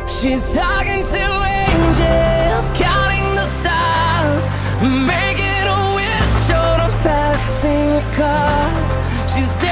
She's talking to angels, counting the stars, making a wish on a passing car. She's